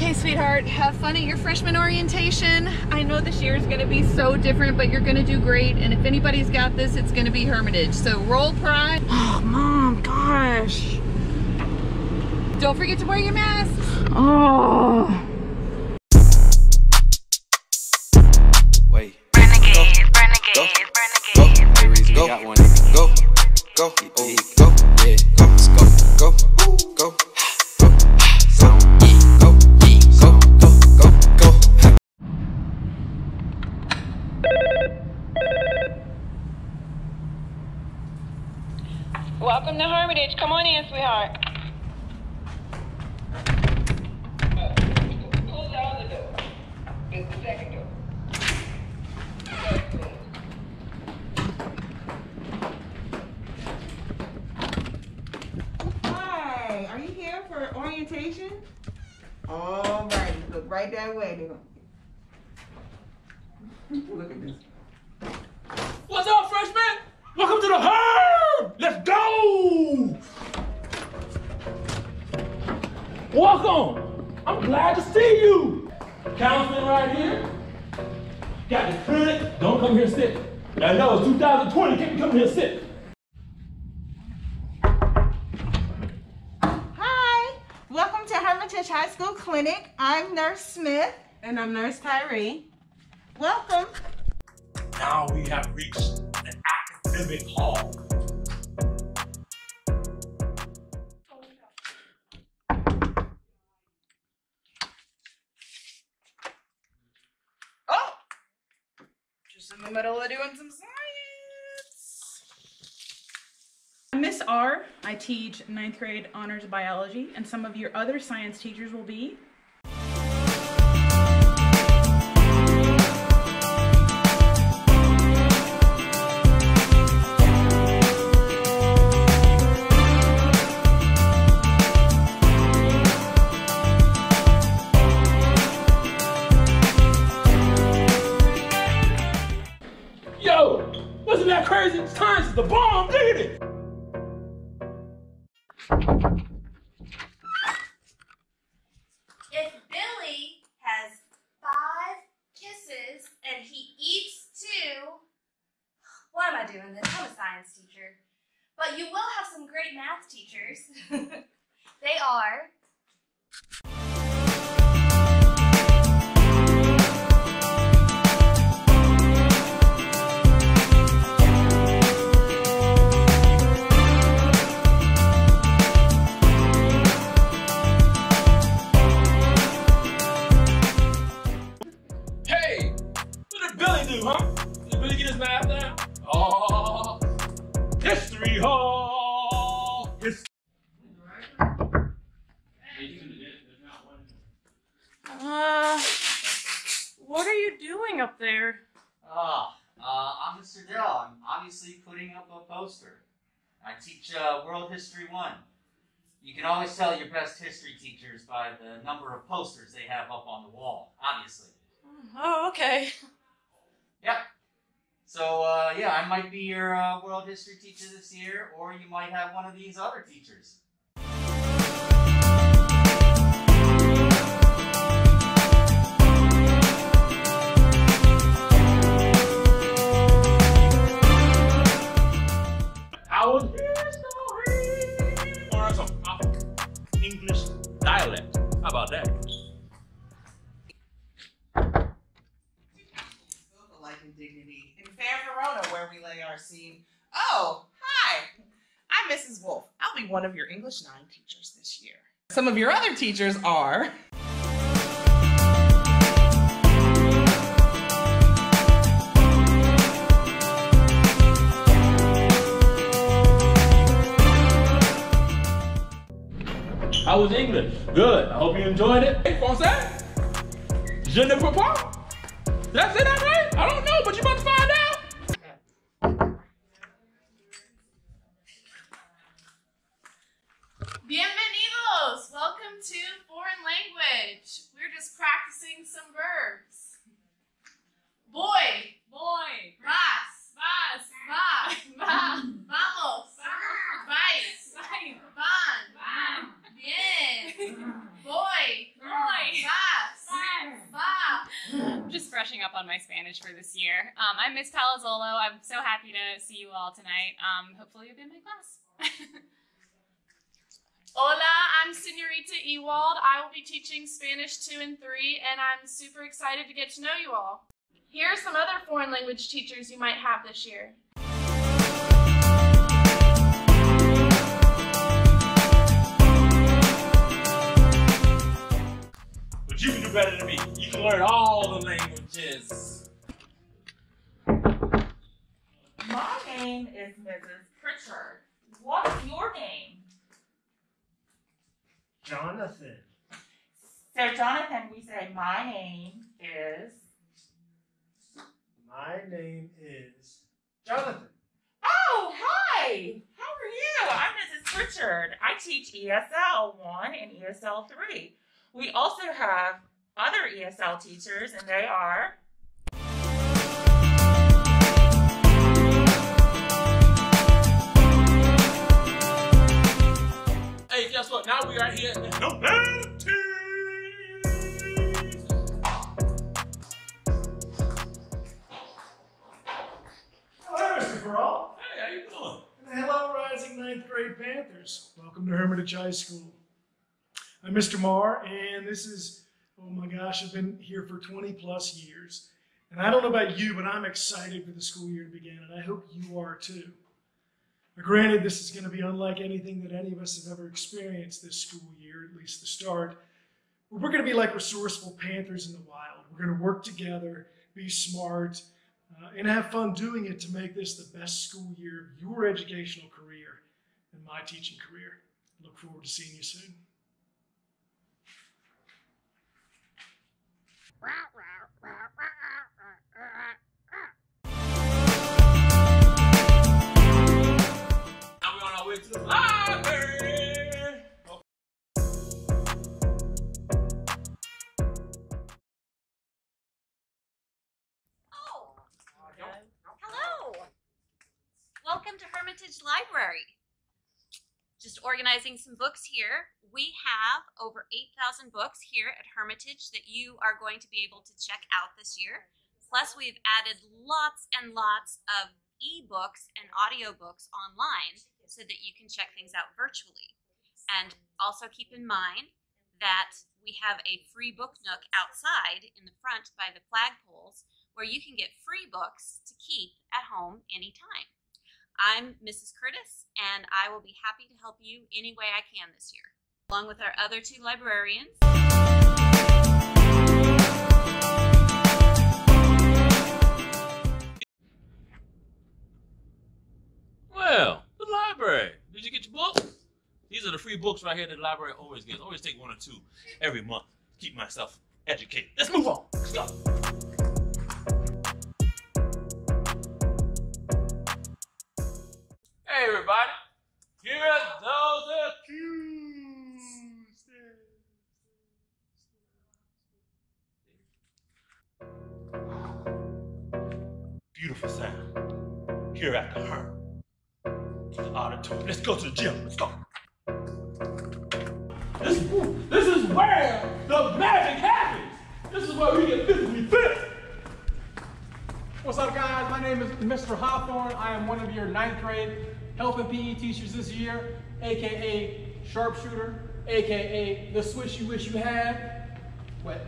Okay, sweetheart, have fun at your freshman orientation. I know this year is gonna be so different, but you're gonna do great. And if anybody's got this, it's gonna be Hermitage. So roll Pride. Oh, Mom, gosh. Don't forget to wear your mask. Oh. Wait. Renegade, renegade, Go. renegade, renegade. Go. Got one. Go. Go. Oh, go. Yeah. Go. Let's go. Go. Go. Go. Welcome to Hermitage. Come on in, sweetheart. Close out the door. It's the second door. Hi, are you here for orientation? All right, look right that way. Look at this. What's up, freshmen? Welcome to the Herb! Let's go! Welcome! I'm glad to see you! Councilman right here. Got the clinic. Don't come here and sit. I know it's 2020. Can't come here and sit. Hi, welcome to Hermitage High School Clinic. I'm Nurse Smith. And I'm Nurse Tyree. Welcome. Now we have reached an academic hall. Oh, just in the middle of doing some science. I'm Miss R. I teach 9th grade honors biology, and some of your other science teachers will be Yo, wasn't that crazy? Science is the bomb, did it? If Billy has 5 kisses and he eats 2, why am I doing this? I'm a science teacher. But you will have some great math teachers. They are Hey, what did Billy do, huh? Did Billy get his math down? Oh, history hall. what are you doing up there? I'm Mr. Dell. I'm obviously putting up a poster. I teach World History 1. You can always tell your best history teachers by the number of posters they have up on the wall, obviously. Oh, okay. Yep. So, yeah, I might be your World History teacher this year, or you might have one of these other teachers. Our history. Or some English dialect. How about that? Life and dignity in Fair Verona, where we lay our scene. Oh, hi. I'm Mrs. Wolf. I'll be one of your English 9 teachers this year. Some of your other teachers are How was English? Good. I hope you enjoyed it. Hey, Français? Je ne peux pas? Did I say that right? I don't know, but you about to find out. Bienvenidos! Welcome to foreign language. We're just practicing some verbs. Boy. Boy. Vas. Vas. Va. Va. Vamos. Vais. Van. Van. Bien. Boy. Boy. Va. up on my Spanish for this year. I'm Miss Palazzolo. I'm so happy to see you all tonight. Hopefully you'll be in my class. Hola, I'm Senorita Ewald. I will be teaching Spanish 2 and 3, and I'm super excited to get to know you all. Here are some other foreign language teachers you might have this year. But you can do better than me. You can learn all the languages. My name is Mrs. Pritchard. What's your name? Jonathan. So Jonathan, we say my name is... My name is Jonathan. Oh, hi! How are you? I'm Mrs. Pritchard. I teach ESL 1 and ESL 3. We also have other ESL teachers, and they are... Hey, guess what? Now we are here. No penalties. Hello, Mr. Brawl. Hey, how you doing? And hello, rising 9th grade Panthers. Welcome to Hermitage High School. I'm Mr. Marr, and this is, oh my gosh, I've been here for 20 plus years. And I don't know about you, but I'm excited for the school year to begin, and I hope you are too. Now, granted, this is going to be unlike anything that any of us have ever experienced this school year, at least the start. But we're going to be like resourceful panthers in the wild. We're going to work together, be smart, and have fun doing it to make this the best school year of your educational career and my teaching career. Look forward to seeing you soon. Now we're on our way to the library. Oh, hello. Welcome to Hermitage Library. Just organizing some books here. We have over 8,000 books here at Hermitage that you are going to be able to check out this year. Plus, we've added lots and lots of e-books and audiobooks online so that you can check things out virtually. And also keep in mind that we have a free book nook outside in the front by the flagpoles where you can get free books to keep at home anytime. I'm Mrs. Curtis, and I will be happy to help you any way I can this year, along with our other two librarians. Well, the library. Did you get your books? These are the free books right here that the library always gets. Always take 1 or 2 every month. Keep myself educated. Let's move on. Let's go. Hey, everybody. Here are those accused. Beautiful sound. Here at the Herm. The auditorium. Let's go to the gym. Let's go. This is where the magic happens. This is where we get physically fit. What's up, guys? My name is Mr. Hawthorne. I am one of your 9th grade health and PE teachers this year, aka Sharpshooter, aka the switch you wish you had. What?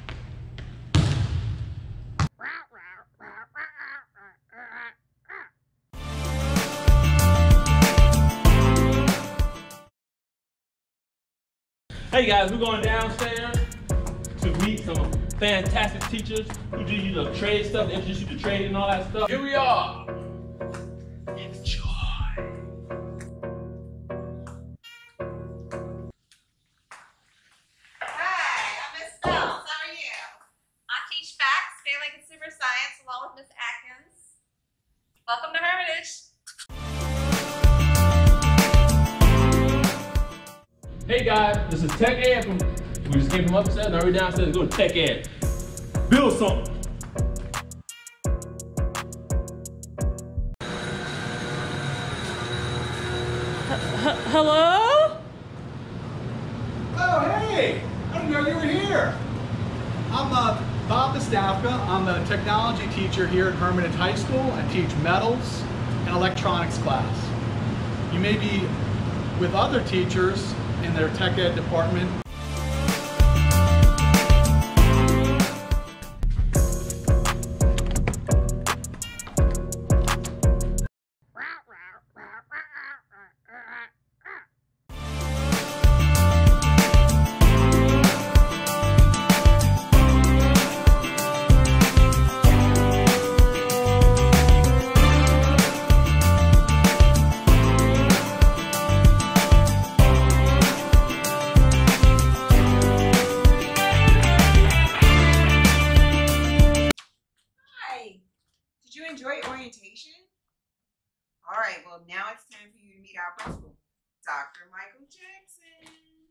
Hey guys, we're going downstairs to meet some fantastic teachers who do you the trade stuff, they introduce you to trade and all that stuff. Here we are. Enjoy. Hi, I'm Miss Spells. How are you? I teach facts, family consumer science, along with Miss Atkins. Welcome to Hermitage. Hey guys, this is Tech Ed we just came from upstairs, now we're downstairs to go to Tech Ed. Build something. Hello? Oh, hey! I didn't know you were here. I'm Bob Pistafka. I'm the technology teacher here at Hermitage High School. I teach metals and electronics class. You may be with other teachers in their tech ed department. Did you enjoy orientation? All right, well, now it's time for you to meet our principal, Dr. Michael Jackson.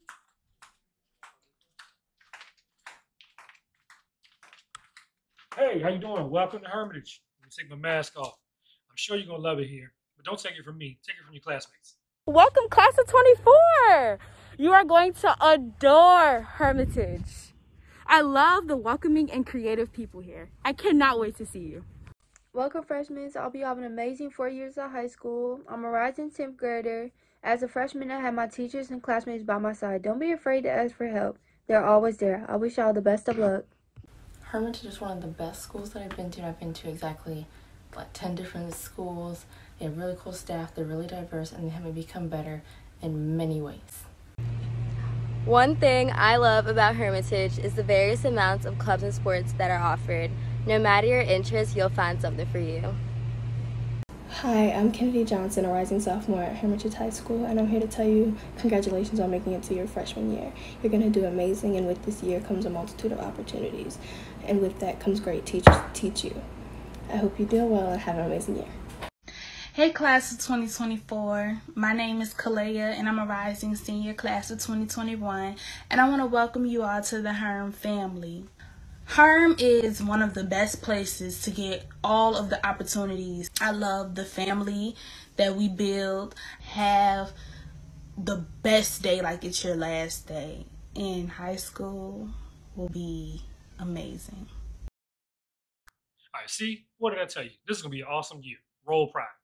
Hey, how you doing? Welcome to Hermitage. Let me take my mask off. I'm sure you're going to love it here, but don't take it from me. Take it from your classmates. Welcome, class of 24. You are going to adore Hermitage. I love the welcoming and creative people here. I cannot wait to see you. Welcome, freshmen. I hope you have an amazing 4 years of high school. I'm a rising 10th grader. As a freshman, I have my teachers and classmates by my side. Don't be afraid to ask for help. They're always there. I wish y'all the best of luck. Hermitage is one of the best schools that I've been to. I've been to exactly like 10 different schools. They have really cool staff. They're really diverse, and they help me become better in many ways. One thing I love about Hermitage is the various amounts of clubs and sports that are offered. No matter your interest, you'll find something for you. Hi, I'm Kennedy Johnson, a rising sophomore at Hermitage High School, and I'm here to tell you congratulations on making it to your freshman year. You're going to do amazing, and with this year comes a multitude of opportunities, and with that comes great teachers to teach you. I hope you do well and have an amazing year. Hey, class of 2024. My name is Kalea, and I'm a rising senior class of 2021, and I want to welcome you all to the Herm family. Herm is one of the best places to get all of the opportunities. I love the family that we build. Have the best day like it's your last day. And high school will be amazing. All right, see? What did I tell you? This is going to be an awesome year. Roll Pride.